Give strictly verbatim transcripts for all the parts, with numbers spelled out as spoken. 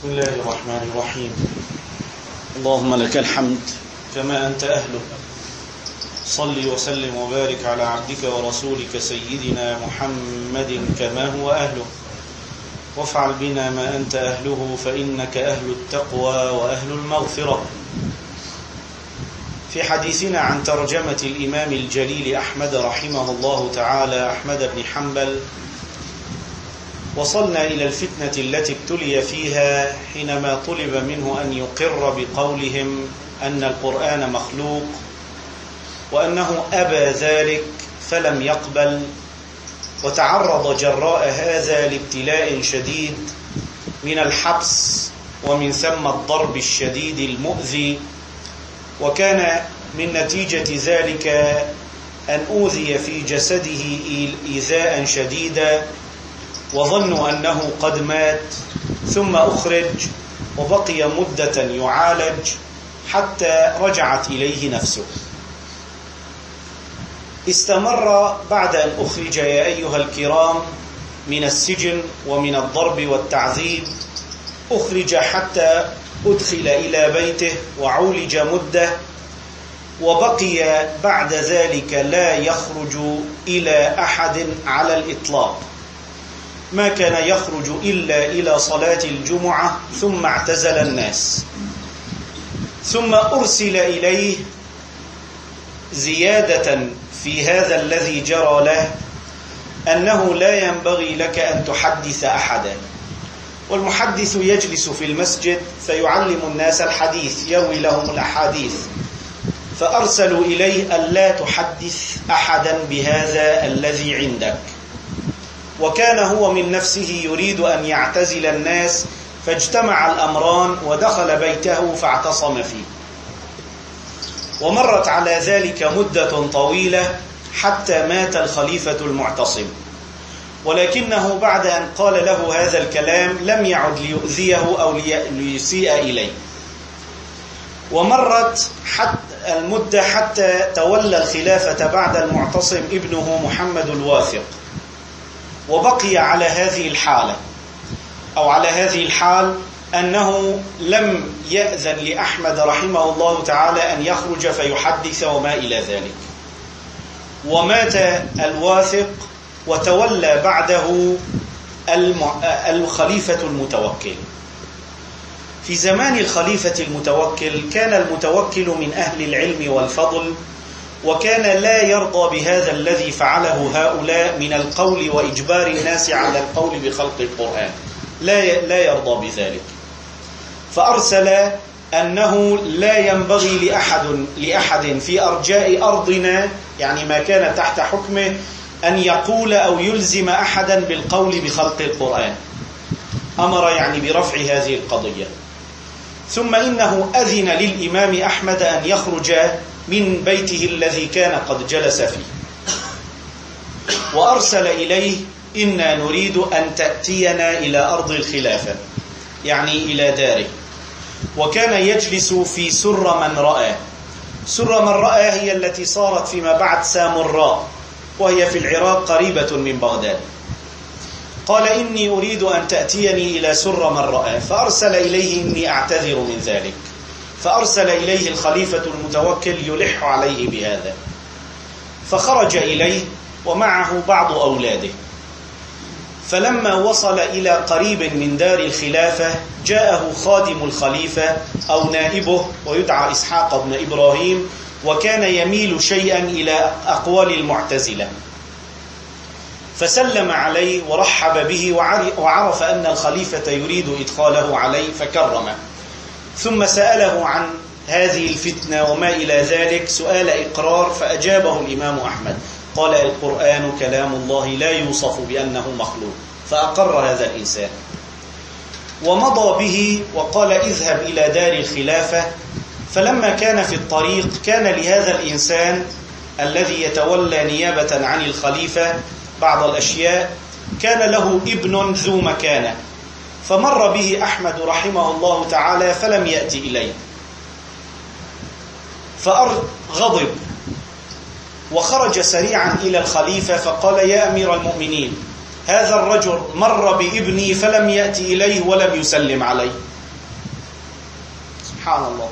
بسم الله الرحمن الرحيم. اللهم لك الحمد كما أنت أهله. صل وسلم وبارك على عبدك ورسولك سيدنا محمد كما هو أهله، وافعل بنا ما أنت أهله فإنك أهل التقوى وأهل المغفرة. في حديثنا عن ترجمة الإمام الجليل أحمد رحمه الله تعالى، أحمد بن حنبل، وصلنا إلى الفتنة التي ابتلي فيها حينما طلب منه أن يقر بقولهم أن القرآن مخلوق، وأنه أبى ذلك فلم يقبل، وتعرض جراء هذا لابتلاء شديد من الحبس ومن ثم الضرب الشديد المؤذي، وكان من نتيجة ذلك أن أوذي في جسده إيذاء شديدا، وظنوا أنه قد مات، ثم أخرج وبقي مدة يعالج حتى رجعت إليه نفسه. استمر بعد أن أخرج يا أيها الكرام من السجن ومن الضرب والتعذيب، أخرج حتى أدخل إلى بيته وعولج مدة، وبقي بعد ذلك لا يخرج إلى أحد على الإطلاق، ما كان يخرج إلا إلى صلاة الجمعة ثم اعتزل الناس. ثم أرسل إليه زيادة في هذا الذي جرى له أنه لا ينبغي لك أن تحدث أحدا، والمحدث يجلس في المسجد فيعلم الناس الحديث، يروي لهم الأحاديث، فأرسلوا إليه ألا تحدث أحدا بهذا الذي عندك. وكان هو من نفسه يريد أن يعتزل الناس، فاجتمع الأمران ودخل بيته فاعتصم فيه. ومرت على ذلك مدة طويلة حتى مات الخليفة المعتصم، ولكنه بعد أن قال له هذا الكلام لم يعد ليؤذيه أو ليسيء إليه. ومرت حتى المدة حتى تولى الخلافة بعد المعتصم ابنه محمد الواثق، وبقي على هذه الحالة أو على هذه الحال أنه لم يأذن لأحمد رحمه الله تعالى أن يخرج فيحدث وما إلى ذلك. ومات الواثق وتولى بعده الخليفة المتوكل. في زمان الخليفة المتوكل كان المتوكل من أهل العلم والفضل، وكان لا يرضى بهذا الذي فعله هؤلاء من القول وإجبار الناس على القول بخلق القرآن، لا لا يرضى بذلك. فأرسل أنه لا ينبغي لأحد لأحد في أرجاء أرضنا، يعني ما كان تحت حكمه، أن يقول أو يلزم أحدا بالقول بخلق القرآن. أمر يعني برفع هذه القضية. ثم إنه أذن للإمام أحمد أن يخرج من بيته الذي كان قد جلس فيه، وأرسل إليه: إنا نريد أن تأتينا إلى أرض الخلافة، يعني إلى داره. وكان يجلس في سر من رأى. سر من رأى هي التي صارت فيما بعد سامراء، وهي في العراق قريبة من بغداد. قال: إني أريد أن تأتيني إلى سر من رأى، فأرسل إليه: إني أعتذر من ذلك. فأرسل إليه الخليفة المتوكل يلح عليه بهذا، فخرج إليه ومعه بعض أولاده. فلما وصل إلى قريب من دار الخلافة جاءه خادم الخليفة أو نائبه، ويدعى إسحاق بن إبراهيم، وكان يميل شيئا إلى أقوال المعتزلة، فسلم عليه ورحب به، وعرف أن الخليفة يريد إدخاله عليه فكرمه. ثم سأله عن هذه الفتنة وما إلى ذلك سؤال إقرار، فأجابه الإمام أحمد، قال: القرآن كلام الله لا يوصف بأنه مخلوق. فأقر هذا الإنسان ومضى به، وقال: اذهب إلى دار الخلافة. فلما كان في الطريق كان لهذا الإنسان الذي يتولى نيابة عن الخليفة بعض الأشياء، كان له ابن ذو مكانة، فمر به أحمد رحمه الله تعالى فلم يأتي إليه، فغضب وخرج سريعا إلى الخليفة فقال: يا أمير المؤمنين، هذا الرجل مر بابني فلم يأتي إليه ولم يسلم عليه، سبحان الله.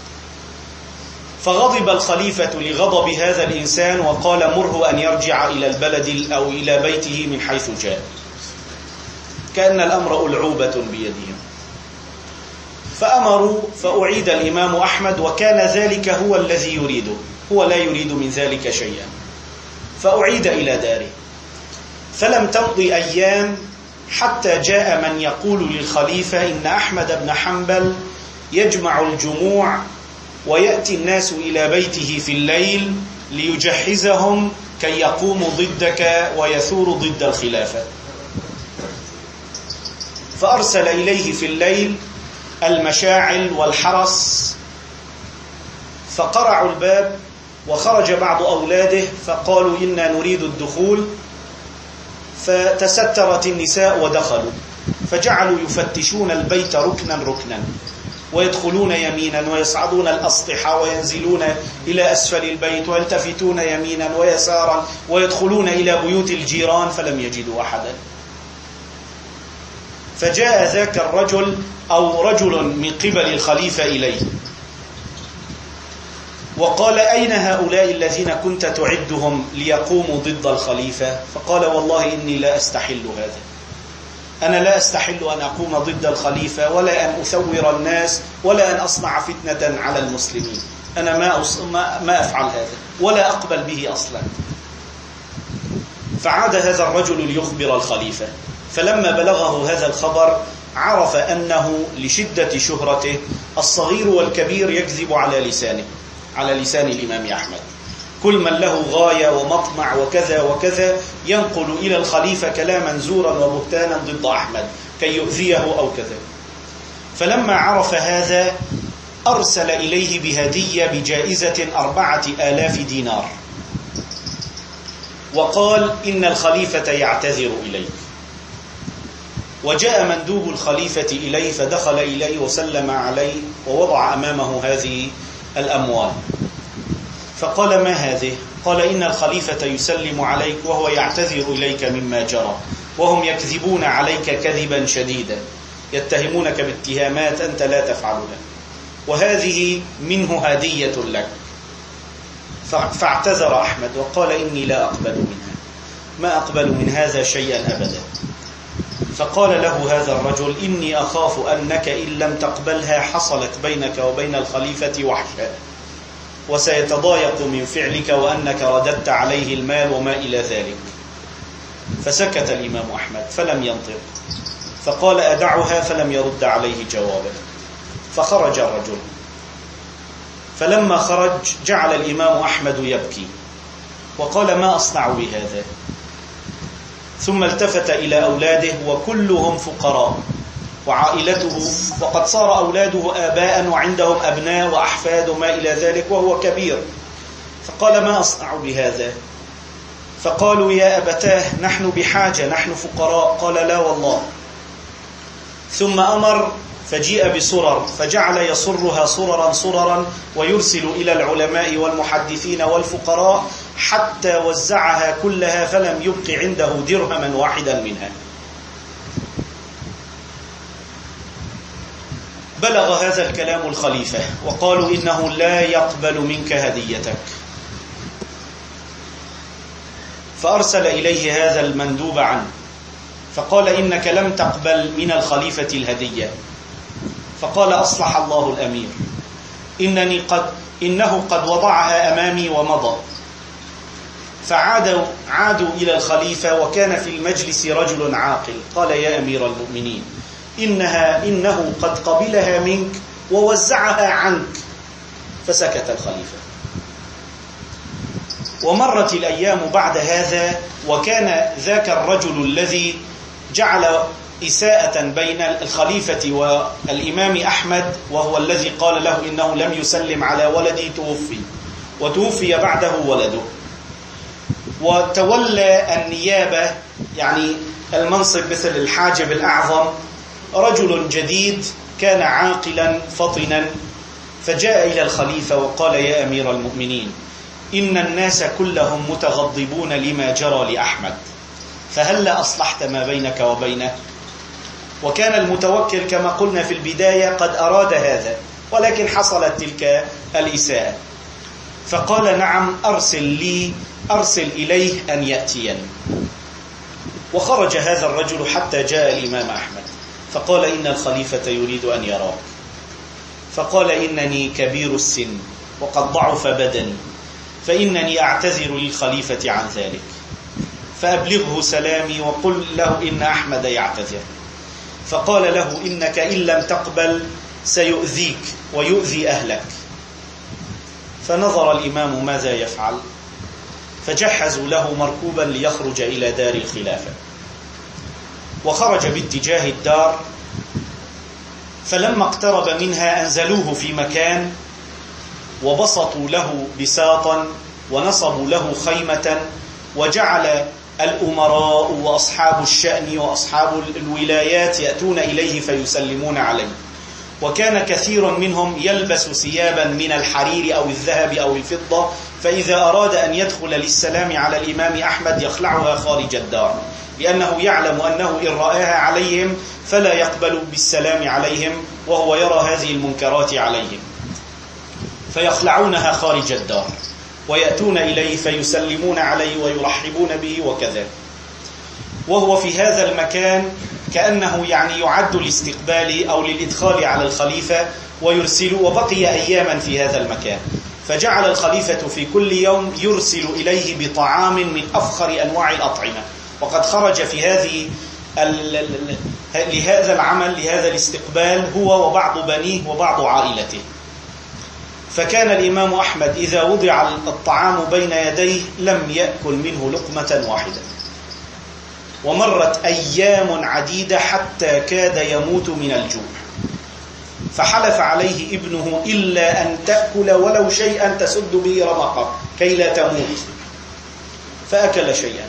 فغضب الخليفة لغضب هذا الإنسان وقال مره أن يرجع إلى البلد أو إلى بيته من حيث جاء. كأن الأمر ألعوبة بيدهم. فأمروا فأعيد الإمام أحمد، وكان ذلك هو الذي يريده، هو لا يريد من ذلك شيئا. فأعيد إلى داره. فلم تمضي أيام حتى جاء من يقول للخليفة إن أحمد بن حنبل يجمع الجموع ويأتي الناس إلى بيته في الليل ليجهزهم كي يقوموا ضدك ويثوروا ضد الخلافة. فأرسل إليه في الليل المشاعل والحرس، فقرعوا الباب وخرج بعض أولاده فقالوا إنا نريد الدخول، فتسترت النساء ودخلوا، فجعلوا يفتشون البيت ركنا ركنا، ويدخلون يمينا ويصعدون الأسطح وينزلون إلى أسفل البيت ويلتفتون يمينا ويسارا ويدخلون إلى بيوت الجيران، فلم يجدوا أحدا. فجاء ذاك الرجل أو رجل من قبل الخليفة إليه وقال أين هؤلاء الذين كنت تعدهم ليقوموا ضد الخليفة؟ فقال والله إني لا أستحل هذا، أنا لا أستحل أن أقوم ضد الخليفة ولا أن أثور الناس ولا أن أصنع فتنة على المسلمين، أنا ما, أص... ما... ما أفعل هذا ولا أقبل به أصلا. فعاد هذا الرجل ليخبر الخليفة، فلما بلغه هذا الخبر عرف أنه لشدة شهرته الصغير والكبير يكذب على لسانه، على لسان الإمام أحمد. كل من له غاية ومطمع وكذا وكذا ينقل إلى الخليفة كلاما زورا وبهتانا ضد أحمد كي يؤذيه أو كذا. فلما عرف هذا أرسل إليه بهدية بجائزة أربعة آلاف دينار، وقال إن الخليفة يعتذر إليك. وجاء مندوب الخليفة إليه فدخل إليه وسلم عليه ووضع أمامه هذه الأموال، فقال ما هذه؟ قال إن الخليفة يسلم عليك وهو يعتذر إليك مما جرى، وهم يكذبون عليك كذبا شديدا، يتهمونك باتهامات أنت لا تفعلها، وهذه منه هدية لك. فاعتذر أحمد وقال إني لا أقبل منها، ما أقبل من هذا شيئا أبدا. فقال له هذا الرجل إني أخاف أنك إن لم تقبلها حصلت بينك وبين الخليفة وحشة، وسيتضايق من فعلك وأنك رددت عليه المال وما إلى ذلك. فسكت الإمام أحمد فلم ينطق، فقال أدعها، فلم يرد عليه جوابا. فخرج الرجل، فلما خرج جعل الإمام أحمد يبكي وقال ما أصنع بهذا؟ ثم التفت إلى أولاده وكلهم فقراء وعائلته، وقد صار أولاده آباء وعندهم أبناء وأحفاد وما إلى ذلك وهو كبير. فقال ما أصنع بهذا؟ فقالوا يا أبتاه نحن بحاجة، نحن فقراء. قال لا والله. ثم أمر فجيء بصرر فجعل يصرها صررا صررا ويرسل إلى العلماء والمحدثين والفقراء حتى وزعها كلها فلم يبق عنده درهما واحدا منها. بلغ هذا الكلام الخليفة وقالوا إنه لا يقبل منك هديتك. فأرسل إليه هذا المندوب عنه فقال إنك لم تقبل من الخليفة الهدية. فقال أصلح الله الأمير، إنني قد إنه قد وضعها أمامي ومضى. فعادوا عادوا إلى الخليفة وكان في المجلس رجل عاقل. قال يا أمير المؤمنين إنها إنه قد قبلها منك ووزعها عنك. فسكت الخليفة. ومرت الأيام بعد هذا، وكان ذاك الرجل الذي جعل إساءة بين الخليفة والإمام أحمد وهو الذي قال له إنه لم يسلم على ولدي توفي، وتوفي بعده ولده، وتولى النيابة يعني المنصب مثل الحاجب الأعظم رجل جديد كان عاقلا فطنا. فجاء إلى الخليفة وقال يا أمير المؤمنين إن الناس كلهم متغضبون لما جرى لأحمد، فهل أصلحت ما بينك وبينه؟ وكان المتوكل كما قلنا في البداية قد أراد هذا، ولكن حصلت تلك الإساءة. فقال نعم، أرسل لي أرسل إليه أن يأتيني. وخرج هذا الرجل حتى جاء الإمام أحمد فقال إن الخليفة يريد أن يراك. فقال إنني كبير السن وقد ضعف بدني، فإنني أعتذر للخليفة عن ذلك، فأبلغه سلامي وقل له إن أحمد يعتذر. فقال له إنك إن لم تقبل سيؤذيك ويؤذي أهلك. فنظر الإمام ماذا يفعل، فجهزوا له مركوبا ليخرج إلى دار الخلافة، وخرج باتجاه الدار. فلما اقترب منها أنزلوه في مكان وبسطوا له بساطا ونصبوا له خيمة، وجعل الأمراء وأصحاب الشأن وأصحاب الولايات يأتون إليه فيسلمون عليه. وكان كثير منهم يلبس ثيابا من الحرير أو الذهب أو الفضة، فإذا أراد أن يدخل للسلام على الإمام أحمد يخلعها خارج الدار، لأنه يعلم أنه إن رآها عليهم فلا يقبل بالسلام عليهم، وهو يرى هذه المنكرات عليهم، فيخلعونها خارج الدار ويأتون إليه فيسلمون عليه ويرحبون به وكذا. وهو في هذا المكان كأنه يعني يعد لاستقبال أو للإدخال على الخليفة ويرسل، وبقي أياما في هذا المكان. فجعل الخليفة في كل يوم يرسل إليه بطعام من أفخر أنواع الأطعمة، وقد خرج في هذه لهذا العمل لهذا الاستقبال هو وبعض بنيه وبعض عائلته. فكان الإمام أحمد إذا وضع الطعام بين يديه لم يأكل منه لقمة واحدة. ومرت أيام عديدة حتى كاد يموت من الجوع، فحلف عليه ابنه إلا أن تأكل ولو شيئا تسد به رمقك كي لا تموت، فأكل شيئا.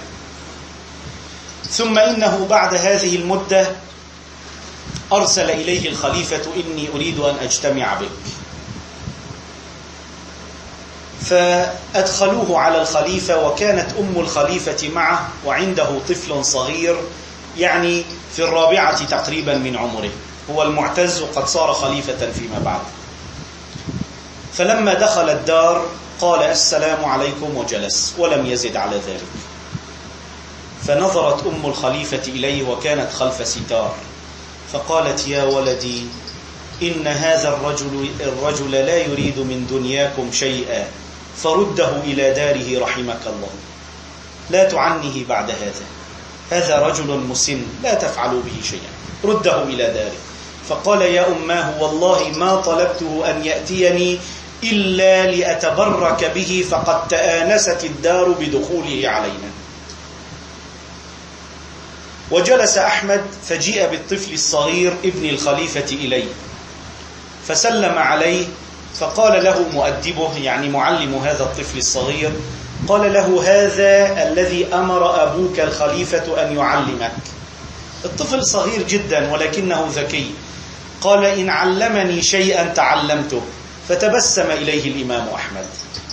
ثم إنه بعد هذه المدة أرسل إليه الخليفة إني أريد أن أجتمع بك. فأدخلوه على الخليفة، وكانت أم الخليفة معه وعنده طفل صغير يعني في الرابعة تقريبا من عمره، هو المعتز وقد صار خليفة فيما بعد. فلما دخل الدار قال السلام عليكم وجلس ولم يزد على ذلك. فنظرت أم الخليفة إليه وكانت خلف ستار، فقالت يا ولدي إن هذا الرجل, الرجل لا يريد من دنياكم شيئا، فرده إلى داره رحمك الله، لا تعنه بعد هذا، هذا رجل مسن لا تفعلوا به شيئا، رده إلى داره. فقال يا أماه والله ما طلبته أن يأتيني إلا لأتبرك به، فقد تآنست الدار بدخوله علينا. وجلس أحمد فجيء بالطفل الصغير ابن الخليفة إليه فسلم عليه، فقال له مؤدبه يعني معلم هذا الطفل الصغير، قال له هذا الذي أمر أبوك الخليفة أن يعلمك. الطفل صغير جدا ولكنه ذكي، قال إن علمني شيئا تعلمته. فتبسم إليه الإمام أحمد.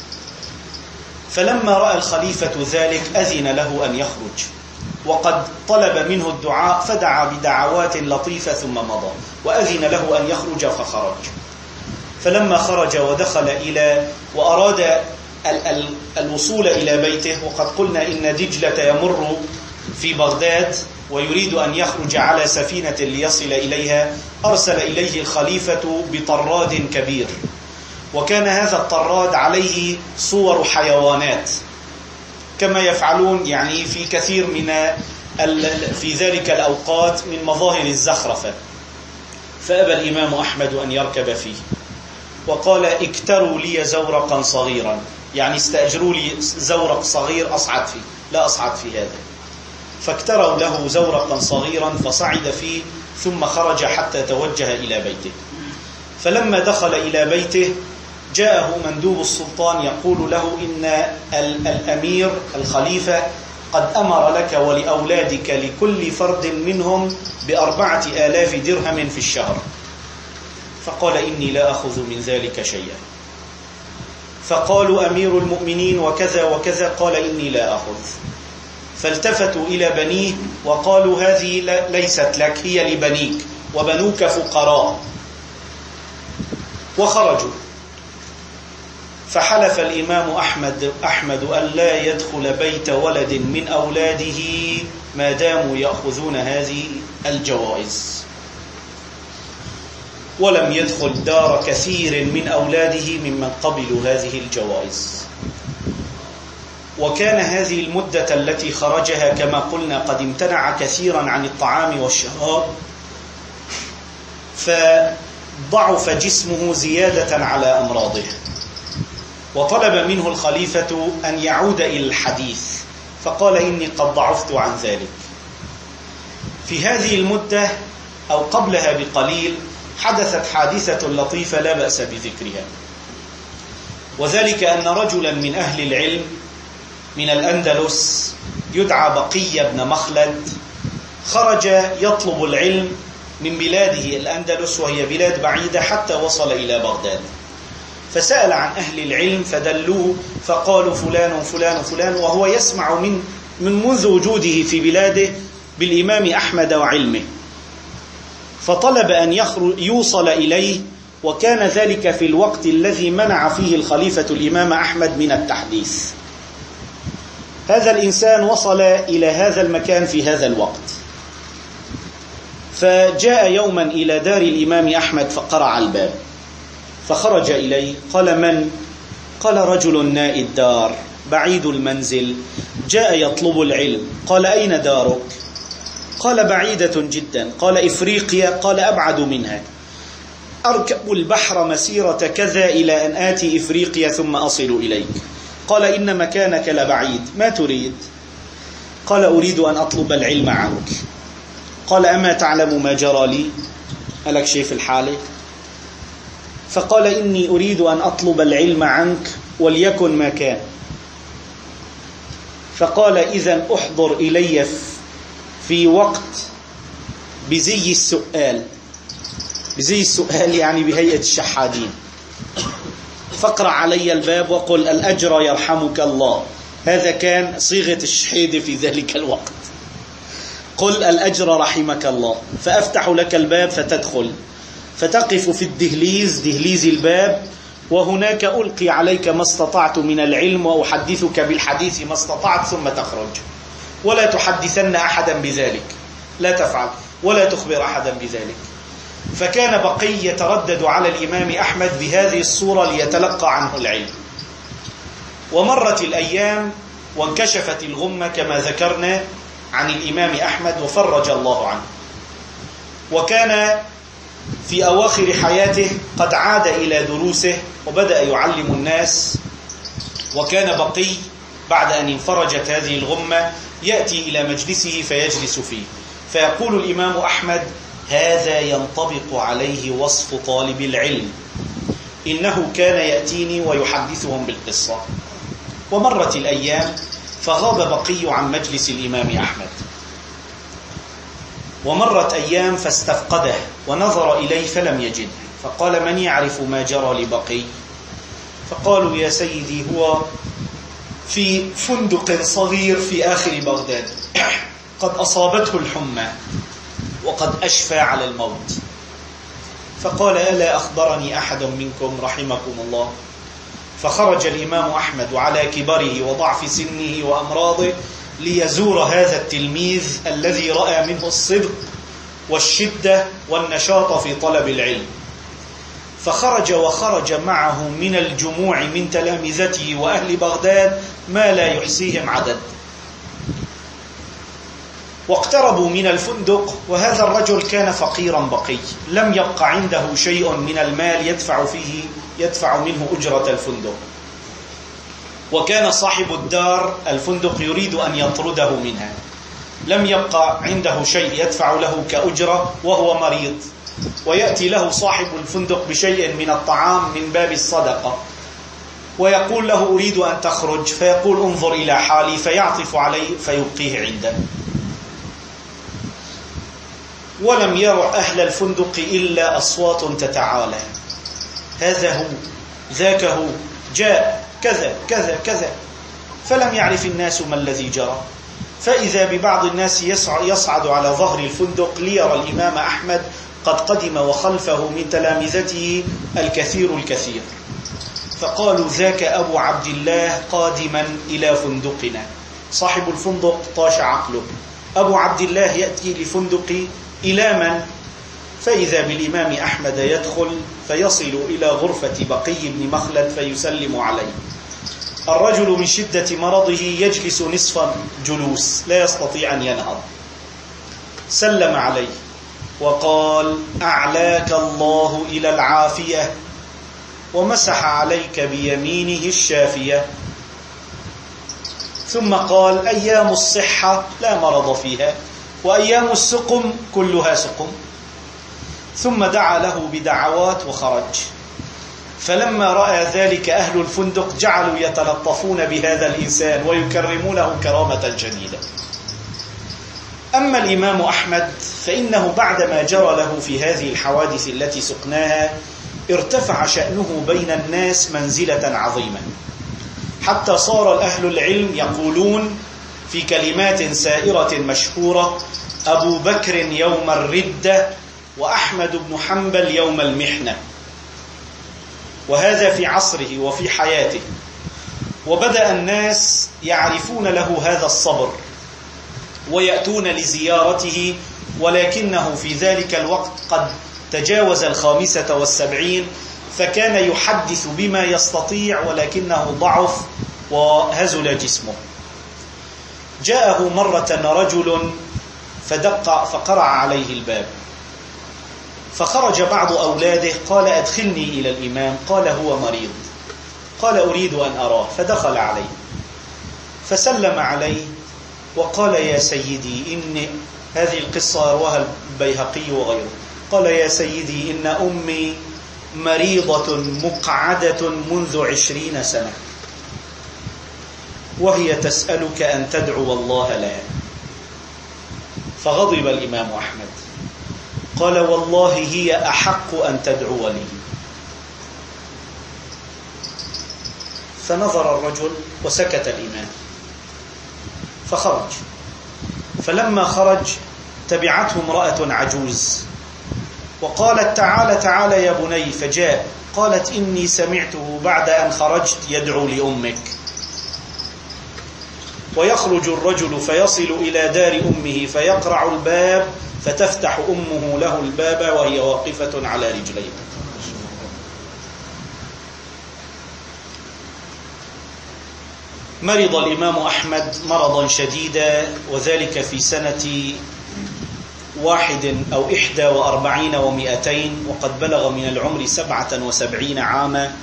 فلما رأى الخليفة ذلك أذن له أن يخرج، وقد طلب منه الدعاء فدعا بدعوات لطيفة ثم مضى، وأذن له أن يخرج فخرج. فلما خرج ودخل إلى وأراد ال ال الوصول إلى بيته، وقد قلنا إن دجلة يمر في بغداد ويريد أن يخرج على سفينة ليصل إليها، أرسل إليه الخليفة بطراد كبير، وكان هذا الطراد عليه صور حيوانات كما يفعلون يعني في كثير من في ذلك الأوقات من مظاهر الزخرفة. فأبى الإمام أحمد أن يركب فيه، وقال اكتروا لي زورقا صغيرا، يعني استأجروا لي زورق صغير أصعد فيه، لا أصعد في هذا. فاكتروا له زورقا صغيرا فصعد فيه، ثم خرج حتى توجه إلى بيته. فلما دخل إلى بيته جاءه مندوب السلطان يقول له إن الأمير الخليفة قد أمر لك ولأولادك لكل فرد منهم بأربعة آلاف درهم في الشهر. فقال إني لا أخذ من ذلك شيئا. فقالوا أمير المؤمنين وكذا وكذا، قال إني لا أخذ. فالتفتوا إلى بنيه وقالوا هذه ليست لك، هي لبنيك، وبنوك فقراء. وخرجوا. فحلف الإمام أحمد أحمد أن لا يدخل بيت ولد من أولاده ما داموا يأخذون هذه الجوائز، ولم يدخل دار كثير من أولاده ممن قبلوا هذه الجوائز. وكان هذه المدة التي خرجها كما قلنا قد امتنع كثيرا عن الطعام والشراب، فضعف جسمه زيادة على أمراضه، وطلب منه الخليفة أن يعود إلى الحديث، فقال إني قد ضعفت عن ذلك. في هذه المدة أو قبلها بقليل حدثت حادثة لطيفة لا بأس بذكرها، وذلك أن رجلا من أهل العلم من الأندلس يدعى بقي بن مخلد خرج يطلب العلم من بلاده الأندلس، وهي بلاد بعيدة، حتى وصل إلى بغداد. فسأل عن أهل العلم فدلوه، فقالوا فلان وفلان وفلان، وهو يسمع من من منذ وجوده في بلاده بالإمام أحمد وعلمه، فطلب أن يوصل إليه، وكان ذلك في الوقت الذي منع فيه الخليفة الإمام أحمد من التحديث. هذا الإنسان وصل إلى هذا المكان في هذا الوقت، فجاء يوما إلى دار الإمام أحمد فقرع الباب، فخرج إليه. قال: من؟ قال: رجل نائي الدار بعيد المنزل جاء يطلب العلم. قال: أين دارك؟ قال: بعيدة جدا. قال: إفريقيا؟ قال: أبعد منها، أركب البحر مسيرة كذا إلى أن آتي إفريقيا ثم أصل إليك. قال: إن مكانك لبعيد، ما تريد؟ قال: أريد أن أطلب العلم عنك. قال: أما تعلم ما جرى لي؟ ألك شيء في الحالة؟ فقال: إني أريد أن أطلب العلم عنك وليكن ما كان. فقال: إذن أحضر إلي في وقت بزي السؤال. بزي السؤال يعني بهيئة الشحادين. فاقرأ علي الباب وقل: الأجر يرحمك الله. هذا كان صيغة الشحيد في ذلك الوقت. قل: الأجر رحمك الله. فأفتح لك الباب فتدخل، فتقف في الدهليز، دهليز الباب، وهناك ألقي عليك ما استطعت من العلم، وأحدثك بالحديث ما استطعت، ثم تخرج. ولا تحدثن أحدا بذلك، لا تفعل، ولا تخبر أحدا بذلك. فكان بقي يتردد على الإمام أحمد بهذه الصورة ليتلقى عنه العلم. ومرت الأيام وانكشفت الغمة كما ذكرنا عن الإمام أحمد، وفرج الله عنه. وكان في أواخر حياته قد عاد إلى دروسه وبدأ يعلم الناس. وكان بقي بعد أن انفرجت هذه الغمة يأتي إلى مجلسه فيجلس فيه، فيقول الإمام أحمد: هذا ينطبق عليه وصف طالب العلم، إنه كان يأتيني ويحدثهم بالقصة. ومرت الأيام فغاب بقي عن مجلس الإمام أحمد. ومرت أيام فاستفقده ونظر إليه فلم يجد، فقال: من يعرف ما جرى لبقي؟ فقالوا: يا سيدي هو في فندق صغير في آخر بغداد، قد أصابته الحمى وقد أشفى على الموت. فقال: ألا أخبرني أحد منكم رحمكم الله؟ فخرج الإمام أحمد على كبره وضعف سنه وأمراضه ليزور هذا التلميذ الذي رأى منه الصدق والشدة والنشاط في طلب العلم. فخرج وخرج معه من الجموع من تلامذته وأهل بغداد ما لا يحصيهم عدد. واقتربوا من الفندق، وهذا الرجل كان فقيرا بقي، لم يبق عنده شيء من المال يدفع فيه يدفع منه أجرة الفندق. وكان صاحب الدار الفندق يريد أن يطرده منها، لم يبقى عنده شيء يدفع له كأجرة وهو مريض، ويأتي له صاحب الفندق بشيء من الطعام من باب الصدقة، ويقول له: أريد أن تخرج، فيقول: انظر إلى حالي، فيعطف عليه فيبقيه عنده. ولم يرى أهل الفندق إلا أصوات تتعالى: هذا هو، ذاك هو، جاء كذا كذا كذا. فلم يعرف الناس ما الذي جرى، فإذا ببعض الناس يصعد على ظهر الفندق ليرى الإمام أحمد قد قدم وخلفه من تلامذته الكثير الكثير، فقالوا ذاك أبو عبد الله قادما إلى فندقنا. صاحب الفندق طاش عقله، أبو عبد الله يأتي لفندق إلى من؟ فإذا بالإمام أحمد يدخل فيصل إلى غرفة بقي بن مخلد فيسلم عليه. الرجل من شدة مرضه يجلس نصف جلوس لا يستطيع أن ينهض. سلم عليه وقال: أعلاك الله إلى العافية، ومسح عليك بيمينه الشافية، ثم قال: أيام الصحة لا مرض فيها، وأيام السقم كلها سقم. ثم دعا له بدعوات وخرج. فلما رأى ذلك أهل الفندق جعلوا يتلطفون بهذا الإنسان ويكرمونه كرامة جديدة. أما الإمام أحمد فإنه بعدما جرى له في هذه الحوادث التي سقناها ارتفع شأنه بين الناس منزلة عظيمة، حتى صار أهل العلم يقولون في كلمات سائرة مشهورة: أبو بكر يوم الردة، وأحمد بن حنبل يوم المحنة. وهذا في عصره وفي حياته. وبدأ الناس يعرفون له هذا الصبر ويأتون لزيارته، ولكنه في ذلك الوقت قد تجاوز الخامسة والسبعين، فكان يحدث بما يستطيع ولكنه ضعف وهزل جسمه. جاءه مرة رجل فدق فقرع عليه الباب، فخرج بعض أولاده، قال: أدخلني إلى الإمام. قال: هو مريض. قال: أريد أن أراه. فدخل عليه فسلم عليه وقال: يا سيدي، إن هذه القصة رواها البيهقي وغيره. قال: يا سيدي، إن أمي مريضة مقعدة منذ عشرين سنة، وهي تسألك أن تدعو الله لها. فغضب الإمام أحمد، قال: والله هي أحق أن تدعو لي. فنظر الرجل وسكت الإمام فخرج. فلما خرج تبعته امرأة عجوز وقالت: تعال تعال يا بني. فجاء. قالت: إني سمعته بعد أن خرجت يدعو لأمك. ويخرج الرجل فيصل إلى دار أمه فيقرع الباب فتفتح أمه له الباب وهي واقفة على رجليها. مرض الإمام أحمد مرضا شديدا، وذلك في سنة واحد أو إحدى وأربعين ومئتين، وقد بلغ من العمر سبعة وسبعين عاما.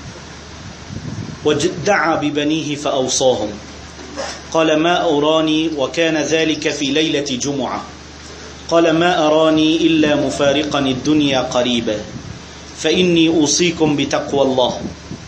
ودعا ببنيه فأوصاهم، قال: ما أراني، وكان ذلك في ليلة جمعة، قال: ما أراني إلا مفارقا الدنيا قريبا، فإني أوصيكم بتقوى الله،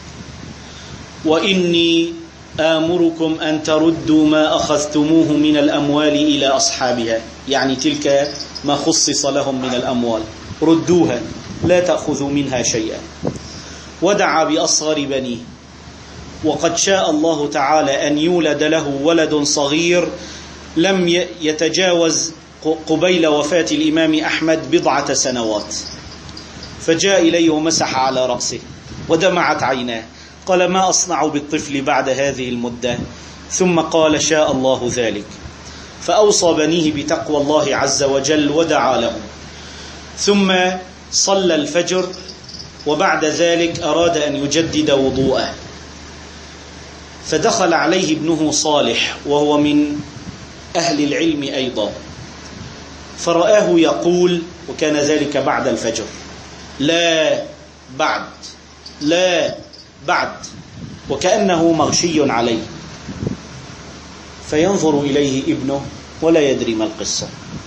وإني آمركم أن تردوا ما أخذتموه من الأموال إلى أصحابها، يعني تلك ما خصص لهم من الأموال، ردوها لا تأخذوا منها شيئا. ودعا بأصغر بنيه، وقد شاء الله تعالى أن يولد له ولد صغير لم يتجاوز قبيل وفاة الإمام أحمد بضعة سنوات. فجاء إليه ومسح على رأسه ودمعت عيناه، قال: ما أصنع بالطفل بعد هذه المدة؟ ثم قال: شاء الله ذلك. فأوصى بنيه بتقوى الله عز وجل ودعا له. ثم صلى الفجر، وبعد ذلك أراد أن يجدد وضوءه، فدخل عليه ابنه صالح وهو من أهل العلم أيضا، فرآه يقول، وكان ذلك بعد الفجر: لا بعد، لا بعد، وكأنه مغشي عليه. فينظر إليه ابنه ولا يدري ما القصة.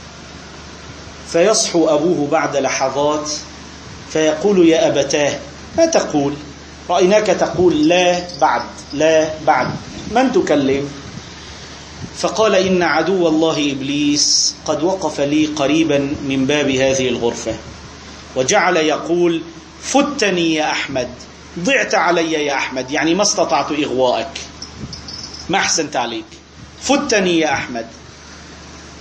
فيصحو أبوه بعد لحظات فيقول: يا أبتاه، ما تقول؟ رأيناك تقول لا بعد، لا بعد، من تكلم؟ فقال: إن عدو الله إبليس قد وقف لي قريبا من باب هذه الغرفة وجعل يقول: فتني يا أحمد، ضعت علي يا أحمد، يعني ما استطعت إغواءك، ما أحسنت عليك، فتني يا أحمد.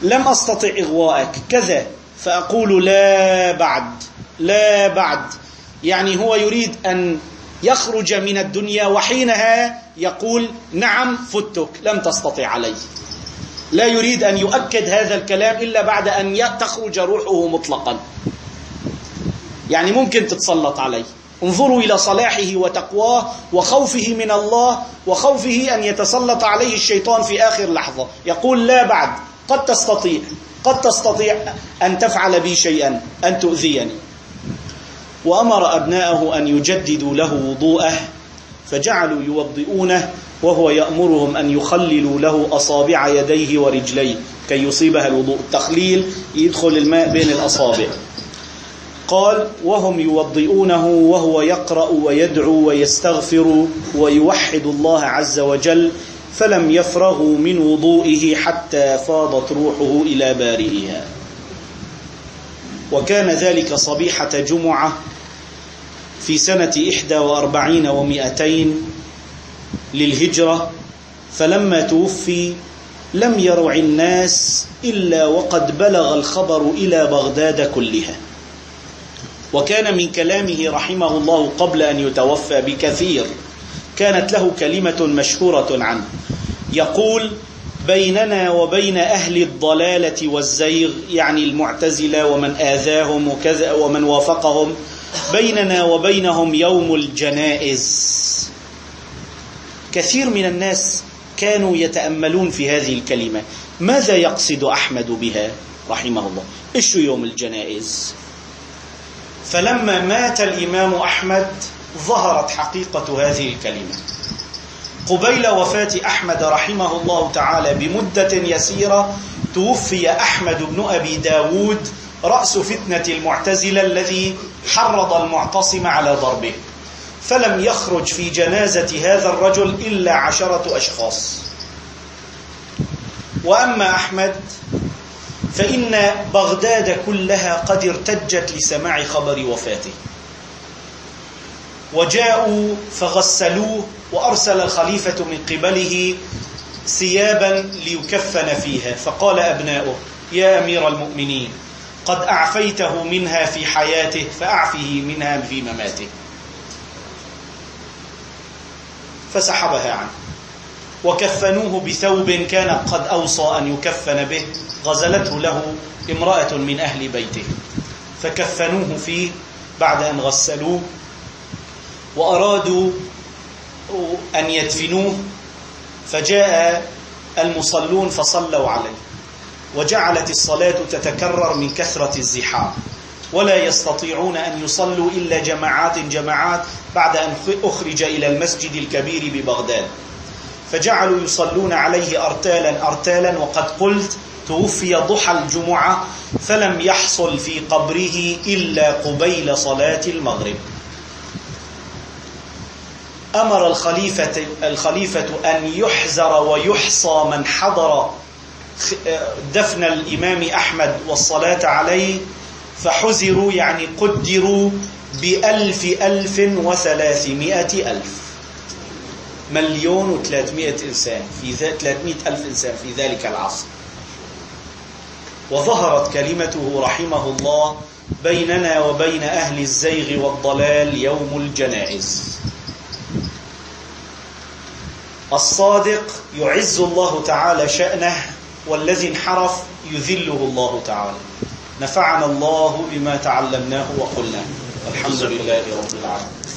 لم أستطع إغواءك كذا، فأقول لا بعد لا بعد، يعني هو يريد أن يخرج من الدنيا، وحينها يقول نعم فتك لم تستطع علي. لا يريد أن يؤكد هذا الكلام إلا بعد أن تخرج روحه مطلقا. يعني ممكن تتسلط عليه. انظروا إلى صلاحه وتقواه وخوفه من الله، وخوفه أن يتسلط عليه الشيطان في آخر لحظة. يقول لا بعد، قد تستطيع قد تستطيع أن تفعل بي شيئا، أن تؤذيني. وأمر أبناءه أن يجددوا له وضوءه، فجعلوا يوضئونه وهو يأمرهم أن يخللوا له أصابع يديه ورجليه كي يصيبها الوضوء. التخليل يدخل الماء بين الأصابع. قال وهم يوضئونه وهو يقرأ ويدعو ويستغفر ويوحد الله عز وجل، فلم يفرغوا من وضوئه حتى فاضت روحه إلى بارئها. وكان ذلك صبيحة جمعة في سنة إحدى وأربعين ومئتين للهجرة، فلما توفي لم يرع الناس إلا وقد بلغ الخبر إلى بغداد كلها. وكان من كلامه رحمه الله قبل أن يتوفى بكثير، كانت له كلمة مشهورة عنه يقول بيننا وبين أهل الضلالة والزيغ، يعني المعتزلة ومن آذاهم وكذا ومن وافقهم، بيننا وبينهم يوم الجنائز. كثير من الناس كانوا يتأملون في هذه الكلمة، ماذا يقصد أحمد بها رحمه الله؟ إيش يوم الجنائز؟ فلما مات الإمام أحمد ظهرت حقيقة هذه الكلمة. قبيل وفاة أحمد رحمه الله تعالى بمدة يسيرة توفي أحمد بن أبي داود رأس فتنة المعتزلة الذي حرض المعتصم على ضربه، فلم يخرج في جنازة هذا الرجل إلا عشرة أشخاص. وأما أحمد فإن بغداد كلها قد ارتجت لسماع خبر وفاته، وجاءوا فغسلوه، وأرسل الخليفة من قبله ثيابا ليكفن فيها، فقال أبناؤه يا أمير المؤمنين قد أعفيته منها في حياته فأعفه منها في مماته، فسحبها عنه. وكفنوه بثوب كان قد أوصى أن يكفن به، غزلته له امرأة من أهل بيته، فكفنوه فيه بعد أن غسلوه، وأرادوا أن يدفنوه، فجاء المصلون فصلوا عليه، وجعلت الصلاة تتكرر من كثرة الزحام، ولا يستطيعون أن يصلوا إلا جماعات جماعات بعد أن أخرج إلى المسجد الكبير ببغداد، فجعلوا يصلون عليه أرتالا أرتالا. وقد قلت توفي ضحى الجمعة، فلم يحصل في قبره إلا قبيل صلاة المغرب. أمر الخليفة, الخليفة أن يحزر ويحصى من حضر دفن الإمام أحمد والصلاة عليه، فحزروا يعني قدروا بألف ألف وثلاثمائة ألف، مليون وثلاثمائة إنسان في ثلاثمائة ألف إنسان في ذلك العصر. وظهرت كلمته رحمه الله بيننا وبين أهل الزيغ والضلال يوم الجنائز. الصادق يعز الله تعالى شأنه، والذي انحرف يذله الله تعالى. نفعنا الله بما تعلمناه وقلناه، والحمد لله رب العالمين.